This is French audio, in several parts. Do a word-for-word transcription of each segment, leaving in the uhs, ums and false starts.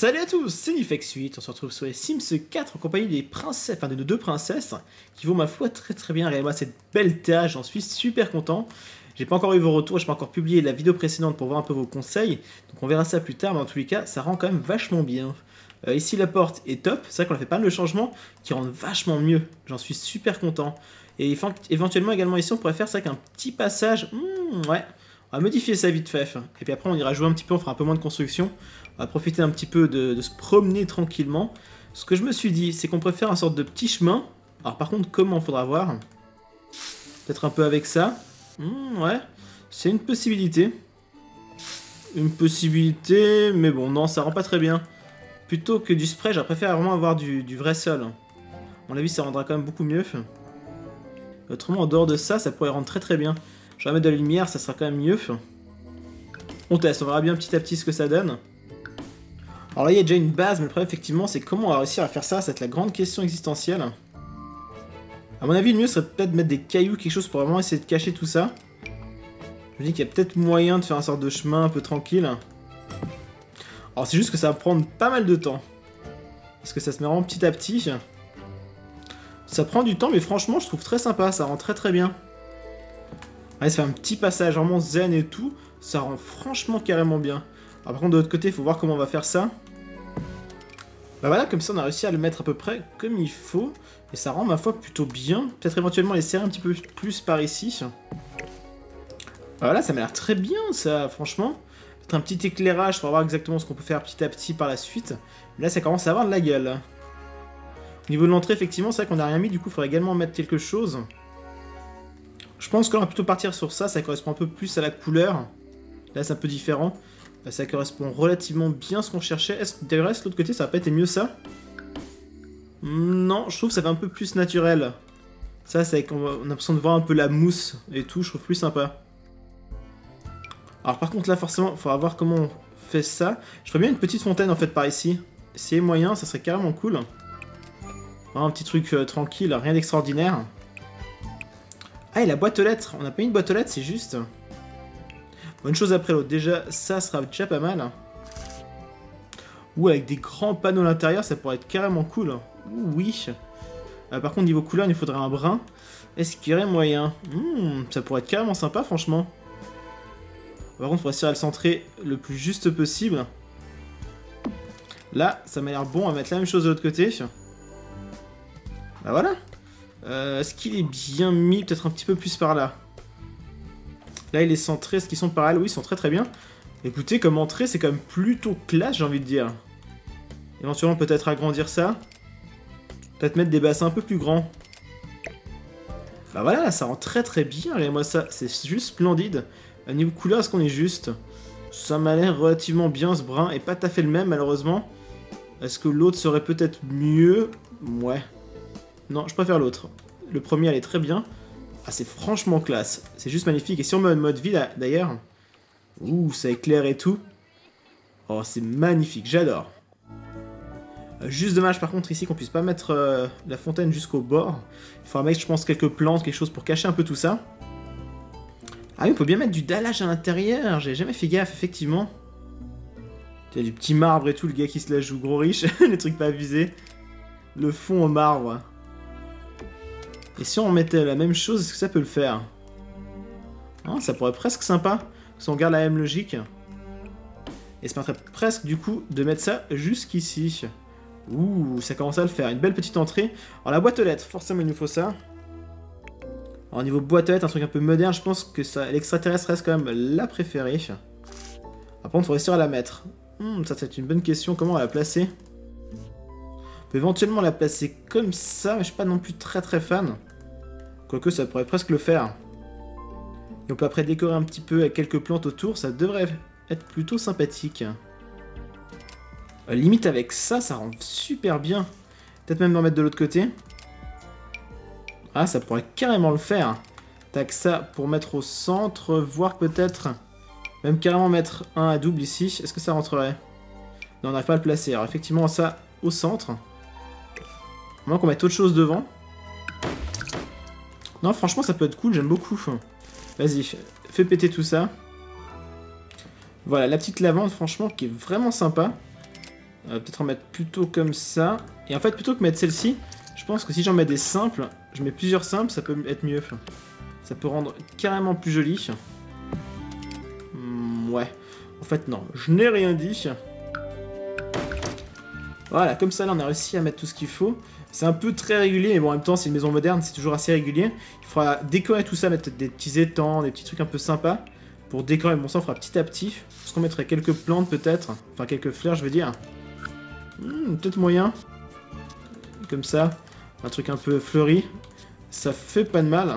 Salut à tous, c'est Nifex huit, on se retrouve sur les Sims quatre en compagnie des princesses, enfin de nos deux princesses, qui vont ma foi très très bien. Regardez-moi cette belle tâche, j'en suis super content. J'ai pas encore eu vos retours, j'ai pas encore publié la vidéo précédente pour voir un peu vos conseils, donc on verra ça plus tard, mais en tous les cas, ça rend quand même vachement bien. Euh, ici la porte est top, c'est vrai qu'on a fait pas mal de changements qui rendent vachement mieux, j'en suis super content. Et éventuellement également ici on pourrait faire ça qu'un petit passage, mmh, ouais, on va modifier ça vite fait, et puis après on ira jouer un petit peu, on fera un peu moins de construction. On va profiter un petit peu de, de se promener tranquillement. Ce que je me suis dit, c'est qu'on pourrait faire un sorte de petit chemin. Alors par contre, comment, faudra voir. Peut-être un peu avec ça. Mmh, ouais, c'est une possibilité. Une possibilité, mais bon, non, ça rend pas très bien. Plutôt que du spray, j'aurais préféré vraiment avoir du, du vrai sol. À mon avis, ça rendra quand même beaucoup mieux. Autrement, en dehors de ça, ça pourrait rendre très très bien. Je vais mettre de la lumière, ça sera quand même mieux. On teste, on verra bien petit à petit ce que ça donne. Alors là, il y a déjà une base, mais le problème, effectivement, c'est comment on va réussir à faire ça. C'est la grande question existentielle. À mon avis, le mieux serait peut-être de mettre des cailloux, quelque chose pour vraiment essayer de cacher tout ça. Je me dis qu'il y a peut-être moyen de faire un sorte de chemin un peu tranquille. Alors, c'est juste que ça va prendre pas mal de temps. Parce que ça se met vraiment petit à petit. Ça prend du temps, mais franchement, je trouve très sympa. Ça rend très très bien. Allez, ça fait un petit passage vraiment zen et tout. Ça rend franchement carrément bien. Alors, par contre, de l'autre côté, il faut voir comment on va faire ça. Bah voilà, comme ça on a réussi à le mettre à peu près comme il faut. Et ça rend ma foi plutôt bien. Peut-être éventuellement les serrer un petit peu plus par ici. Bah voilà, ça m'a l'air très bien ça, franchement. Peut-être un petit éclairage pour voir exactement ce qu'on peut faire petit à petit par la suite. Là ça commence à avoir de la gueule. Au niveau de l'entrée, effectivement, c'est vrai qu'on n'a rien mis, du coup il faudrait également mettre quelque chose. Je pense qu'on va plutôt partir sur ça, ça correspond un peu plus à la couleur. Là c'est un peu différent. Ça correspond relativement bien à ce qu'on cherchait. Est-ce que d'ailleurs, de l'autre côté, ça va pas été mieux ça? Non, je trouve que ça fait un peu plus naturel. Ça, c'est qu'on a l'impression de voir un peu la mousse et tout, je trouve plus sympa. Alors par contre, là, forcément, il faudra voir comment on fait ça. Je ferais bien une petite fontaine, en fait, par ici. C'est moyen, ça serait carrément cool. Un petit truc euh, tranquille, rien d'extraordinaire. Ah, et la boîte aux lettres. On n'a pas mis une boîte aux lettres, c'est juste... Une chose après l'autre, déjà ça sera déjà pas mal. Ou avec des grands panneaux à l'intérieur, ça pourrait être carrément cool. Ouh, oui. Euh, par contre niveau couleur, il nous faudrait un brun. Est-ce qu'il y aurait moyen? mmh, Ça pourrait être carrément sympa franchement. Par contre il faudrait essayer à le centrer le plus juste possible. Là, ça m'a l'air bon à mettre la même chose de l'autre côté. Bah voilà. Euh, Est-ce qu'il est bien mis? Peut-être un petit peu plus par là. Là, il est centré. Est-ce qu'ils sont parallèles? Oui, ils sont très très bien. Écoutez, comme entrée, c'est quand même plutôt classe, j'ai envie de dire. Éventuellement, peut-être agrandir ça. Peut-être mettre des bassins un peu plus grands. Bah voilà, là, ça rend très très bien. Regardez-moi ça, c'est juste splendide. À niveau couleur, est-ce qu'on est juste? Ça m'a l'air relativement bien, ce brun. Et pas tout à fait le même, malheureusement. Est-ce que l'autre serait peut-être mieux? Ouais. Non, je préfère l'autre. Le premier, elle est très bien. Ah, c'est franchement classe. C'est juste magnifique. Et si on met en mode vie, d'ailleurs... Ouh, ça éclaire et tout. Oh, c'est magnifique. J'adore. Euh, juste dommage, par contre, ici, qu'on puisse pas mettre euh, la fontaine jusqu'au bord. Il faudra mettre, je pense, quelques plantes, quelque chose pour cacher un peu tout ça. Ah oui, on peut bien mettre du dallage à l'intérieur. J'ai jamais fait gaffe, effectivement. Il y a du petit marbre et tout. Le gars qui se la joue gros riche. Les trucs pas abusés. Le fond en marbre. Et si on mettait la même chose, est-ce que ça peut le faire? Ah, ça pourrait être presque sympa, si on garde la même logique. Et ça permettrait presque, du coup, de mettre ça jusqu'ici. Ouh, ça commence à le faire. Une belle petite entrée. Alors la boîte aux lettres, forcément il nous faut ça. Alors au niveau boîte aux lettres, un truc un peu moderne, je pense que ça, l'extraterrestre reste quand même la préférée. Par contre, il faut réussir à la mettre. Hmm, ça c'est une bonne question, comment on va la placer? On peut éventuellement la placer comme ça, mais je suis pas non plus très très fan. Quoique ça pourrait presque le faire. Et on peut après décorer un petit peu avec quelques plantes autour, ça devrait être plutôt sympathique. Euh, limite avec ça, ça rend super bien. Peut-être même d'en mettre de l'autre côté. Ah, ça pourrait carrément le faire. Tac, ça pour mettre au centre, voire peut-être même carrément mettre un à double ici. Est-ce que ça rentrerait? Non, on n'arrive pas à le placer. Alors effectivement, ça au centre. À moins qu'on mette autre chose devant. Non, franchement, ça peut être cool, j'aime beaucoup. Vas-y, fais péter tout ça. Voilà, la petite lavande, franchement, qui est vraiment sympa. Euh, Peut-être en mettre plutôt comme ça. Et en fait, plutôt que mettre celle-ci, je pense que si j'en mets des simples, je mets plusieurs simples, ça peut être mieux. Ça peut rendre carrément plus joli. Hmm, ouais. En fait, non, je n'ai rien dit. Voilà, comme ça, là, on a réussi à mettre tout ce qu'il faut. C'est un peu très régulier, mais bon, en même temps, c'est une maison moderne, c'est toujours assez régulier. Il faudra décorer tout ça, mettre des petits étangs, des petits trucs un peu sympas. Pour décorer, bon, ça, on fera petit à petit. Est-ce qu'on mettrait quelques plantes, peut-être? Enfin, quelques fleurs, je veux dire. Hmm, peut-être moyen. Comme ça. Un truc un peu fleuri. Ça fait pas de mal.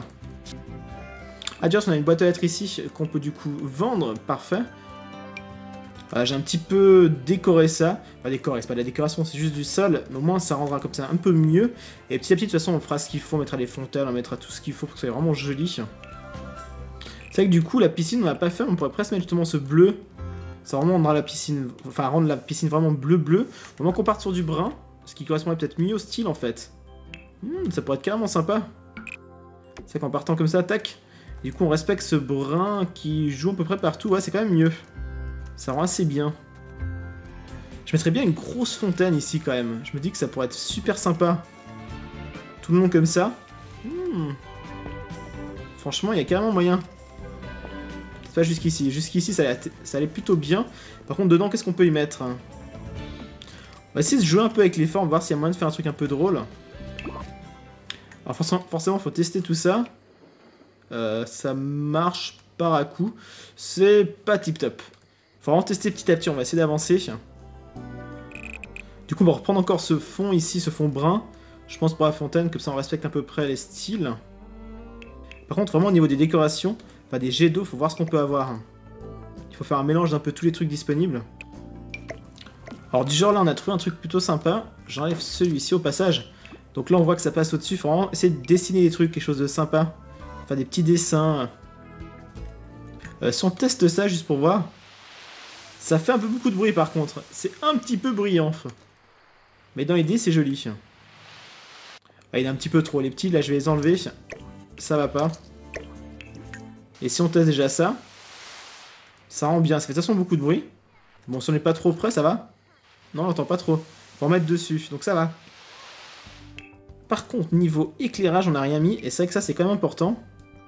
Ah, déjà, on a une boîte à lettres ici qu'on peut du coup vendre. Parfait. Voilà, j'ai un petit peu décoré ça. Pas décoré, c'est pas de la décoration, c'est juste du sol. Mais au moins, ça rendra comme ça un peu mieux. Et petit à petit, de toute façon, on fera ce qu'il faut. On mettra les fontaines, on mettra tout ce qu'il faut pour que ce soit vraiment joli. C'est vrai que du coup, la piscine, on l'a pas fait. On pourrait presque mettre justement ce bleu. Ça vraiment rendra la piscine... Enfin, rendre la piscine vraiment bleu-bleu. Au moment qu'on parte sur du brun, ce qui correspondrait peut-être mieux au style, en fait. Hmm, ça pourrait être carrément sympa. C'est qu'en partant comme ça, tac. Du coup, on respecte ce brun qui joue à peu près partout. Ouais, c'est quand même mieux. Ça rend assez bien. Je mettrais bien une grosse fontaine ici quand même. Je me dis que ça pourrait être super sympa. Tout le long comme ça. Hmm. Franchement, il y a carrément moyen. C'est pas jusqu'ici. Jusqu'ici, ça, ça allait plutôt bien. Par contre, dedans, qu'est-ce qu'on peut y mettre? On va essayer de jouer un peu avec les formes, voir s'il y a moyen de faire un truc un peu drôle. Alors forcément, il faut tester tout ça. Euh, ça marche par à coup. C'est pas tip top. Faut vraiment tester petit à petit, on va essayer d'avancer. Du coup, on va reprendre encore ce fond ici, ce fond brun. Je pense pour la fontaine, comme ça on respecte à peu près les styles. Par contre, vraiment au niveau des décorations, enfin des jets d'eau, faut voir ce qu'on peut avoir. Il faut faire un mélange d'un peu tous les trucs disponibles. Alors du genre là, on a trouvé un truc plutôt sympa. J'enlève celui-ci au passage. Donc là, on voit que ça passe au-dessus. Faut vraiment essayer de dessiner des trucs, quelque chose de sympa. Faire des petits dessins. Euh, si on teste ça, juste pour voir... Ça fait un peu beaucoup de bruit par contre. C'est un petit peu bruyant. Mais dans l'idée, c'est joli. Ah, il est un petit peu trop. Les petits, là, je vais les enlever. Ça va pas. Et si on teste déjà ça, ça rend bien. Ça fait de toute façon beaucoup de bruit. Bon, si on n'est pas trop près, ça va? Non, on n'entend pas trop. Faut en mettre dessus, donc ça va. Par contre, niveau éclairage, on n'a rien mis. Et c'est vrai que ça, c'est quand même important.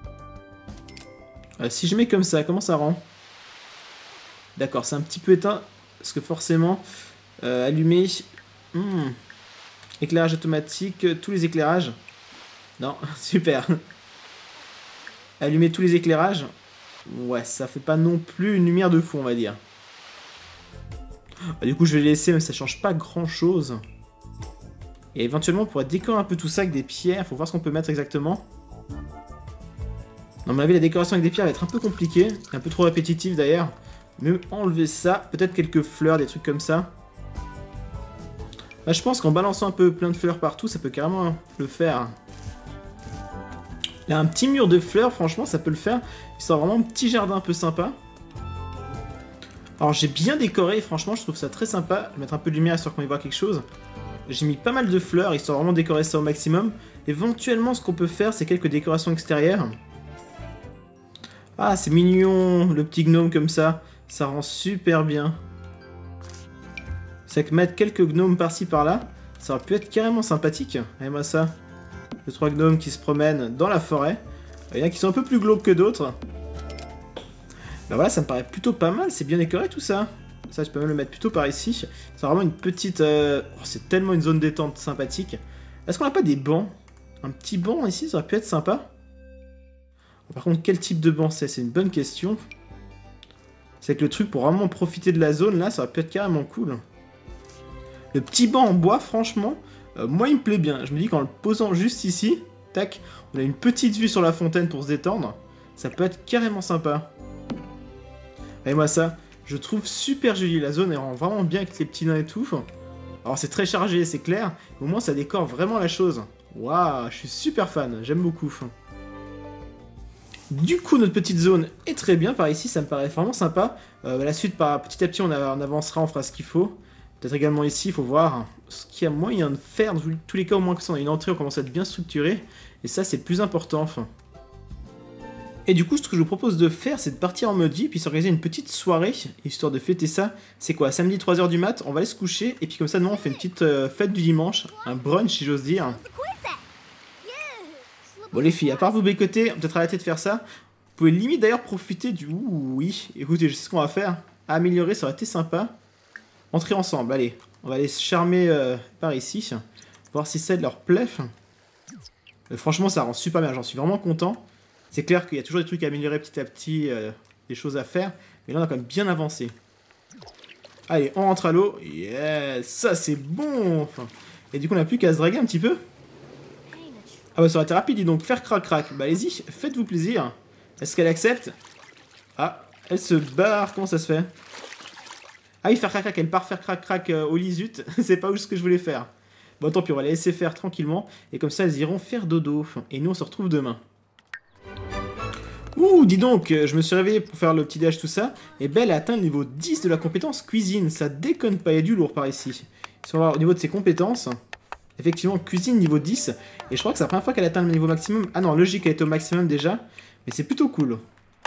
Euh, si je mets comme ça, comment ça rend? D'accord, c'est un petit peu éteint, parce que forcément, euh, allumer, hmm. Éclairage automatique, tous les éclairages, non, super, allumer tous les éclairages, ouais, ça fait pas non plus une lumière de fou, on va dire. Bah, du coup, je vais les laisser, mais ça change pas grand chose. Et éventuellement, on pourrait décorer un peu tout ça avec des pierres, faut voir ce qu'on peut mettre exactement. Non, à mon avis, la décoration avec des pierres va être un peu compliquée, un peu trop répétitive d'ailleurs. Mieux enlever ça, peut-être quelques fleurs, des trucs comme ça. Là, je pense qu'en balançant un peu plein de fleurs partout, ça peut carrément le faire. Là, un petit mur de fleurs, franchement, ça peut le faire. Il sort vraiment un petit jardin un peu sympa. Alors, j'ai bien décoré, franchement, je trouve ça très sympa. Je vais mettre un peu de lumière histoire qu'on y voit quelque chose. J'ai mis pas mal de fleurs, histoire vraiment de décorer ça au maximum. Éventuellement, ce qu'on peut faire, c'est quelques décorations extérieures. Ah, c'est mignon, le petit gnome comme ça. Ça rend super bien. C'est que mettre quelques gnomes par-ci par-là, ça aurait pu être carrément sympathique. Regardez-moi ça. Les trois gnomes qui se promènent dans la forêt. Il y en a qui sont un peu plus glauques que d'autres. Bah voilà, ça me paraît plutôt pas mal. C'est bien décoré tout ça. Ça, je peux même le mettre plutôt par ici. C'est vraiment une petite... Euh... Oh, c'est tellement une zone détente sympathique. Est-ce qu'on n'a pas des bancs? Un petit banc ici, ça aurait pu être sympa. Par contre, quel type de banc c'est? C'est une bonne question. C'est que le truc pour vraiment profiter de la zone, là, ça aurait pu être carrément cool. Le petit banc en bois, franchement, euh, moi, il me plaît bien. Je me dis qu'en le posant juste ici, tac, on a une petite vue sur la fontaine pour se détendre. Ça peut être carrément sympa. Et moi, ça, je trouve super joli. La zone, elle rend vraiment bien avec les petits nains et tout. Alors, c'est très chargé, c'est clair. Mais au moins, ça décore vraiment la chose. Waouh, je suis super fan. J'aime beaucoup. Du coup, notre petite zone est très bien par ici, ça me paraît vraiment sympa. Euh, la suite, par petit à petit, on, a, on avancera, on fera ce qu'il faut. Peut-être également ici, il faut voir ce qu'il y a moyen de faire. Dans tous les cas, au moins que ça, on a une entrée, on commence à être bien structuré. Et ça, c'est le plus important. Enfin. Et du coup, ce que je vous propose de faire, c'est de partir en mode vie, puis s'organiser une petite soirée, histoire de fêter ça. C'est quoi, samedi trois heures du mat, on va aller se coucher, et puis comme ça, nous, on fait une petite euh, fête du dimanche, un brunch, si j'ose dire. Bon les filles, à part vous bécoter, on va peut-être arrêter de faire ça. Vous pouvez limite d'ailleurs profiter du... Ouh, oui, écoutez, je sais ce qu'on va faire. Améliorer, ça aurait été sympa. Entrer ensemble, allez. On va aller se charmer euh, par ici. Voir si ça leur plaît. Euh, franchement, ça rend super bien, j'en suis vraiment content. C'est clair qu'il y a toujours des trucs à améliorer petit à petit, euh, des choses à faire. Mais là, on a quand même bien avancé. Allez, on rentre à l'eau. Yes, ça c'est bon. Et du coup, on n'a plus qu'à se draguer un petit peu. Ah bah ça aurait été rapide, dis donc. Faire crac-crac. Bah allez-y, faites-vous plaisir. Est-ce qu'elle accepte? Ah, elle se barre. Comment ça se fait? Ah oui, faire crac-crac. Elle part faire crac-crac euh, au lit, zut. C'est pas où ce que je voulais faire. Bon, tant pis, on va la laisser faire tranquillement. Et comme ça, elles iront faire dodo. Et nous, on se retrouve demain. Ouh, dis donc, je me suis réveillé pour faire le petit déj, tout ça. Et Belle a atteint le niveau dix de la compétence cuisine. Ça déconne pas, il y a du lourd par ici. Si on va voir au niveau de ses compétences, effectivement, cuisine niveau dix. Et je crois que c'est la première fois qu'elle atteint le niveau maximum. Ah non, logique, elle est au maximum déjà. Mais c'est plutôt cool.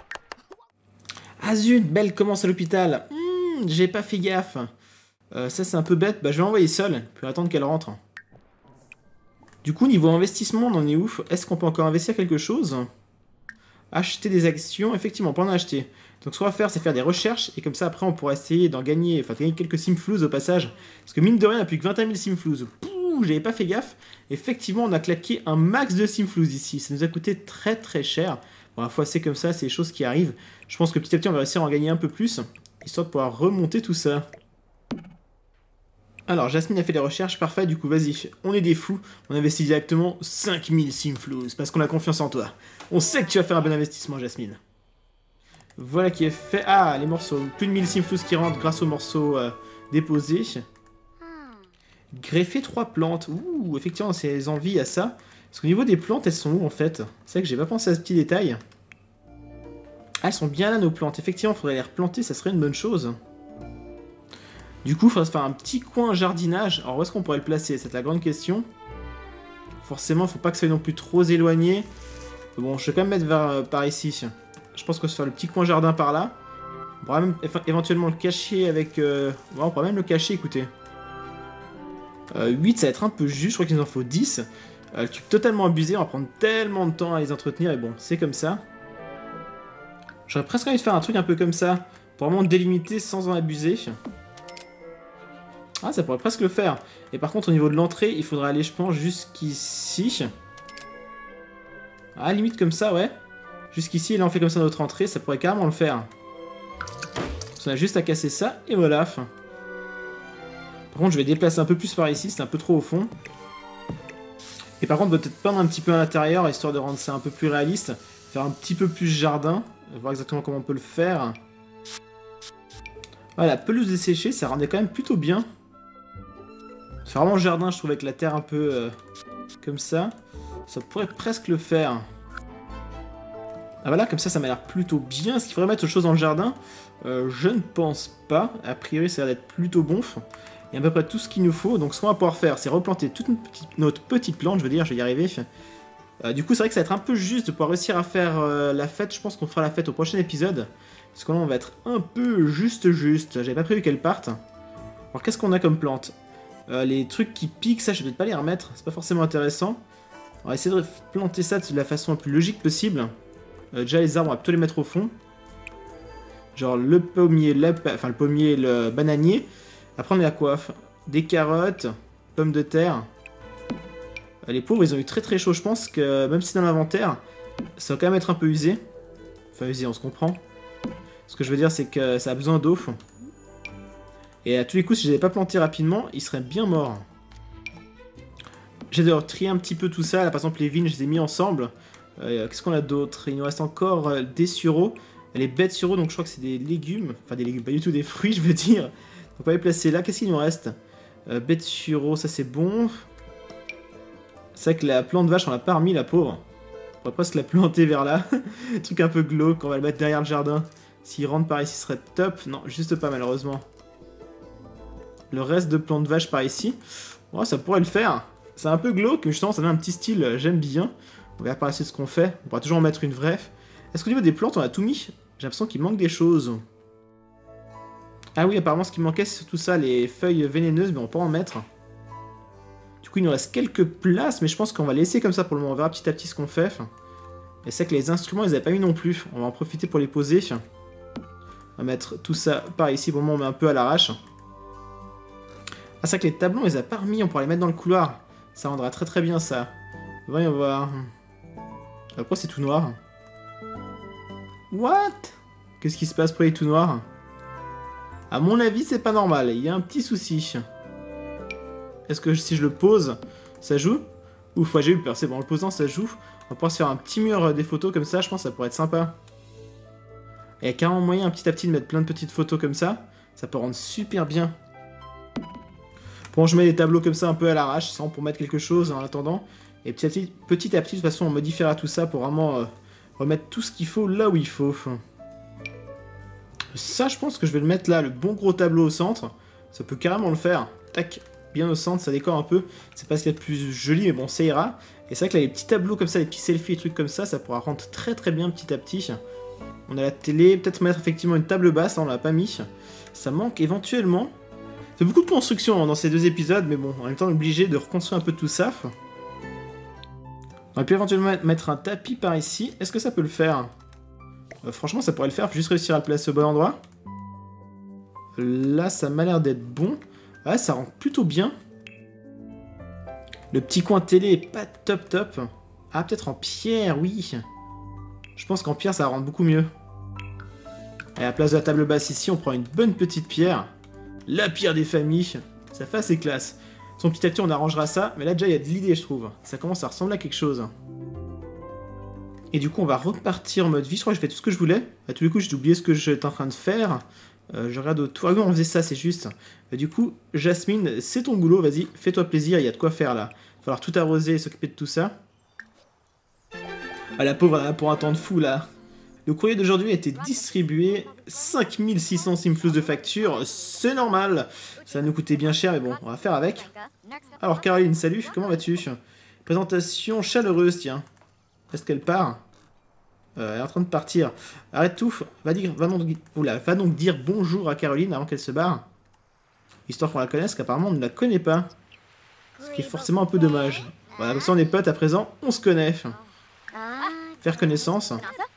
Ah zut, Belle commence à l'hôpital. Hmm, j'ai pas fait gaffe. Euh, ça, c'est un peu bête. Bah, je vais l'envoyer seule, puis attendre qu'elle rentre. Du coup, niveau investissement, on en est où? Est-ce qu'on peut encore investir quelque chose? Acheter des actions, effectivement, on peut en acheter. Donc ce qu'on va faire, c'est faire des recherches, et comme ça, après, on pourra essayer d'en gagner, enfin, de gagner quelques simflouz au passage. Parce que mine de rien, on n'a plus que vingt et un mille simflouz. Pouh, j'avais pas fait gaffe. Effectivement, on a claqué un max de simflouz ici. Ça nous a coûté très très cher. Bon, la fois, c'est comme ça, c'est des choses qui arrivent. Je pense que petit à petit, on va réussir à en gagner un peu plus, histoire de pouvoir remonter tout ça. Alors, Jasmine a fait des recherches, parfait, du coup, vas-y, on est des fous, on investit directement cinq mille simflouz, parce qu'on a confiance en toi. On sait que tu vas faire un bon investissement, Jasmine. Voilà qui est fait. Ah, les morceaux, plus de mille simflouz qui rentrent grâce aux morceaux euh, déposés. Greffer trois plantes, ouh, effectivement, c'est envie à ça. Parce qu'au niveau des plantes, elles sont où, en fait? C'est vrai que j'ai pas pensé à ce petit détail. Ah, elles sont bien là, nos plantes, effectivement, il faudrait les replanter, ça serait une bonne chose. Du coup, il faudra se faire un petit coin jardinage. Alors, où est-ce qu'on pourrait le placer? C'est la grande question. Forcément, il ne faut pas que ça soit non plus trop éloigné. Bon, je vais quand même mettre vers, euh, par ici. Je pense qu'on va se faire le petit coin jardin par là. On pourra même éventuellement le cacher avec... Euh... Ouais, on pourra même le cacher, écoutez. Euh, huit, ça va être un peu juste. Je crois qu'il nous en faut dix. Euh, le tube totalement abusé. On va prendre tellement de temps à les entretenir. Et bon, c'est comme ça. J'aurais presque envie de faire un truc un peu comme ça. Pour vraiment délimiter sans en abuser. Ah, ça pourrait presque le faire. Et par contre, au niveau de l'entrée, il faudra aller, je pense, jusqu'ici. Ah, limite comme ça, ouais. Jusqu'ici, et là, on fait comme ça notre entrée. Ça pourrait carrément le faire. On a juste à casser ça, et voilà. Par contre, je vais déplacer un peu plus par ici. C'est un peu trop au fond. Et par contre, on va peut-être peindre un petit peu à l'intérieur, histoire de rendre ça un peu plus réaliste. Faire un petit peu plus jardin. Voir exactement comment on peut le faire. Voilà, la pelouse desséchée, ça rendait quand même plutôt bien. C'est vraiment jardin, je trouve, avec la terre un peu euh, comme ça. Ça pourrait presque le faire. Ah voilà, comme ça, ça m'a l'air plutôt bien. Est-ce qu'il faudrait mettre autre chose dans le jardin? euh, Je ne pense pas. A priori, ça a l'air d'être plutôt bon. Il y a à peu près tout ce qu'il nous faut. Donc ce qu'on va pouvoir faire, c'est replanter toute notre petite, notre petite plante, je veux dire, je vais y arriver. Euh, du coup, c'est vrai que ça va être un peu juste de pouvoir réussir à faire euh, la fête. Je pense qu'on fera la fête au prochain épisode. Parce que là, on va être un peu juste juste. J'avais pas prévu qu'elle parte. Alors, qu'est-ce qu'on a comme plante? euh, Les trucs qui piquent, ça, je vais peut-être pas les remettre. C'est pas forcément intéressant. On va essayer de planter ça de la façon la plus logique possible. Euh, déjà, les arbres, on va plutôt les mettre au fond. Genre le pommier, le, enfin, le pommier, le bananier. Après, on est à quoi? Des carottes, pommes de terre. Euh, les pauvres, ils ont eu très très chaud. Je pense que même si dans l'inventaire, ça va quand même être un peu usé. Enfin, usé, on se comprend. Ce que je veux dire, c'est que ça a besoin d'eau. Et à tous les coups, si je n'avais pas planté rapidement, il serait bien mort. J'ai d'ailleurs trié un petit peu tout ça. Là, par exemple, les vignes, je les ai mis ensemble. Euh, Qu'est-ce qu'on a d'autre? Il nous reste encore euh, des sureaux. Les baies de sureaux, donc je crois que c'est des légumes. Enfin, des légumes, pas du tout des fruits, je veux dire. On va les placer là. Qu'est-ce qu'il nous reste? euh, Baies de sureaux, ça c'est bon. C'est vrai que la plante vache, on l'a pas remis, la pauvre. On va presque la planter vers là. Truc un peu glauque, on va le mettre derrière le jardin. S'il rentre par ici, ce serait top. Non, juste pas, malheureusement. Le reste de plantes vaches par ici. Oh, ça pourrait le faire. C'est un peu glauque, mais justement, ça donne un petit style, j'aime bien. On verra par ici ce qu'on fait. On pourra toujours en mettre une vraie. Est-ce qu'au niveau des plantes, on a tout mis? J'ai l'impression qu'il manque des choses. Ah oui, apparemment, ce qui manquait, c'est surtout ça, les feuilles vénéneuses, mais on peut en mettre. Du coup, il nous reste quelques places, mais je pense qu'on va laisser comme ça pour le moment. On verra petit à petit ce qu'on fait. Et c'est que les instruments, ils n'avaient pas mis non plus. On va en profiter pour les poser. On va mettre tout ça par ici. Pour le moment, on met un peu à l'arrache. Ah, c'est que les tableaux, on les a pas remis. On pourra les mettre dans le couloir. Ça rendra très très bien, ça. Voyons voir. Pourquoi c'est tout noir? What? Qu'est-ce qui se passe pour les tout noirs? À mon avis, c'est pas normal. Il y a un petit souci. Est-ce que si je le pose, ça joue? Ouf, ouais, j'ai eu peur. C'est bon, en le posant, ça joue. On va pouvoir se faire un petit mur des photos comme ça. Je pense que ça pourrait être sympa. Il y a carrément moyen, petit à petit, de mettre plein de petites photos comme ça. Ça peut rendre super bien. Bon, je mets des tableaux comme ça un peu à l'arrache, sans pour mettre quelque chose en attendant. Et petit à petit, petit à petit, de toute façon, on modifiera tout ça pour vraiment euh, remettre tout ce qu'il faut là où il faut. Ça, je pense que je vais le mettre là, le bon gros tableau au centre. Ça peut carrément le faire. Tac, bien au centre, ça décore un peu. C'est pas ce qu'il y a de plus joli, mais bon, ça ira. Et c'est vrai que là, les petits tableaux comme ça, les petits selfies, les trucs comme ça, ça pourra rendre très très bien petit à petit. On a la télé, peut-être mettre effectivement une table basse, hein, on l'a pas mis. Ça manque éventuellement. C'est beaucoup de construction hein, dans ces deux épisodes, mais bon, en même temps, on est obligé de reconstruire un peu tout ça. On aurait pu éventuellement mettre un tapis par ici. Est-ce que ça peut le faire? euh, Franchement, ça pourrait le faire. Faut juste réussir à le placer au bon endroit. Là, ça m'a l'air d'être bon. Ouais, ça rend plutôt bien. Le petit coin télé est pas top top. Ah, peut-être en pierre, oui. Je pense qu'en pierre, ça rend beaucoup mieux. Et à la place de la table basse ici, on prend une bonne petite pierre. La pierre des familles. Ça fait assez classe. Son petit à petit, on arrangera ça. Mais là, déjà, il y a de l'idée, je trouve. Ça commence à ressembler à quelque chose. Et du coup, on va repartir en mode vie. Je crois que j'ai fait tout ce que je voulais. À tous les coups, j'ai oublié ce que j'étais en train de faire. Euh, je regarde autour. Ah oui, on faisait ça, c'est juste. Et du coup, Jasmine, c'est ton boulot. Vas-y, fais-toi plaisir. Il y a de quoi faire, là. Il va falloir tout arroser et s'occuper de tout ça. Ah, la pauvre, elle a pour un temps de fou, là. Le courrier d'aujourd'hui a été distribué. cinq mille six cents simflous de facture. C'est normal. Ça va nous coûter bien cher, mais bon, on va faire avec. Alors, Caroline, salut. Comment vas-tu? Présentation chaleureuse, tiens. Est-ce qu'elle part? euh, Elle est en train de partir. Arrête tout. Va, dire, va, donc, oula, va donc dire bonjour à Caroline avant qu'elle se barre. Histoire qu'on la connaisse, qu'apparemment on ne la connaît pas. Ce qui est forcément un peu dommage. Voilà, comme ça on est potes à présent, on se connaît. Faire connaissance.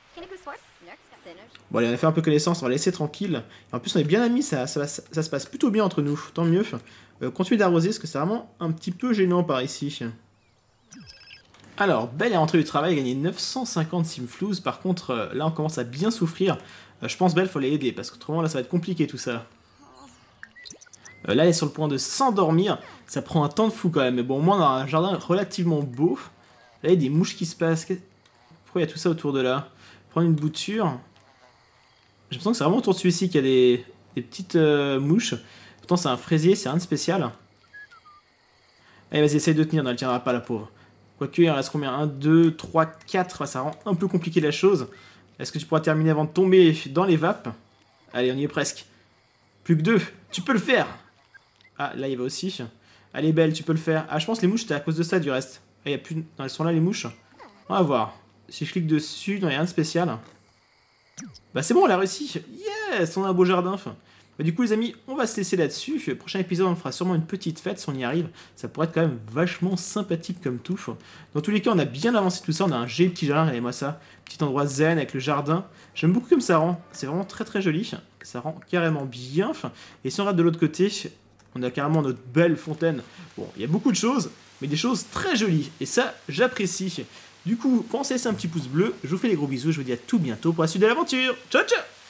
Bon allez, on a fait un peu connaissance, on va laisser tranquille. Et en plus on est bien amis, ça, ça, ça, ça se passe plutôt bien entre nous, tant mieux. Euh, continue d'arroser, parce que c'est vraiment un petit peu gênant par ici. Alors, Belle est rentrée du travail, a gagné neuf cent cinquante simflous. Par contre, euh, là on commence à bien souffrir. Euh, je pense Belle, faut l'aider, parce qu'autrement là ça va être compliqué tout ça. Euh, là elle est sur le point de s'endormir. Ça prend un temps de fou quand même, mais bon au moins on a un jardin relativement beau. Là il y a des mouches qui se passent. Pourquoi il y a tout ça autour de là? Prendre une bouture. J'ai l'impression que c'est vraiment autour de celui-ci qu'il y a des, des petites euh, mouches. Pourtant c'est un fraisier, c'est rien de spécial. Allez vas-y, essaye de tenir, non elle tiendra pas la pauvre. Quoique il en reste combien? un, deux, trois, quatre, ça rend un peu compliqué la chose. Est-ce que tu pourras terminer avant de tomber dans les vapes? Allez, on y est presque. Plus que deux, tu peux le faire. Ah, là il va aussi. Allez Belle, tu peux le faire. Ah, je pense que les mouches c'était à cause de ça du reste. Ah, y a plus... Non, elles sont là les mouches. On va voir. Si je clique dessus, non, il n'y a rien de spécial. Bah c'est bon, on a réussi. Yes, on a un beau jardin. Bah, du coup les amis, on va se laisser là-dessus. Le prochain épisode, on fera sûrement une petite fête si on y arrive. Ça pourrait être quand même vachement sympathique comme tout. Dans tous les cas, on a bien avancé tout ça. On a un joli petit jardin, regardez-moi ça. Petit endroit zen avec le jardin. J'aime beaucoup comme ça rend. C'est vraiment très très joli. Ça rend carrément bien. Et si on regarde de l'autre côté, on a carrément notre belle fontaine. Bon, il y a beaucoup de choses, mais des choses très jolies. Et ça, j'apprécie. Du coup, pensez à laisser un petit pouce bleu. Je vous fais des gros bisous. Je vous dis à tout bientôt pour la suite de l'aventure. Ciao, ciao!